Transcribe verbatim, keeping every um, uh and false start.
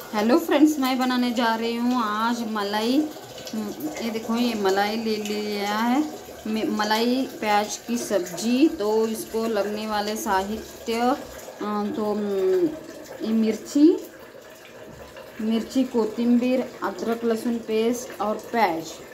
Hello friends, मैं बनाने जा रही हूँ आज मलाई। ये देखो, ये मलाई ले लिया है। मलाई प्याज की सब्जी। तो इसको लगने वाले साहित्य, अ, तो ये मिर्ची मिर्ची कोथिंबीर, अदरक लहसुन पेस्ट और प्याज।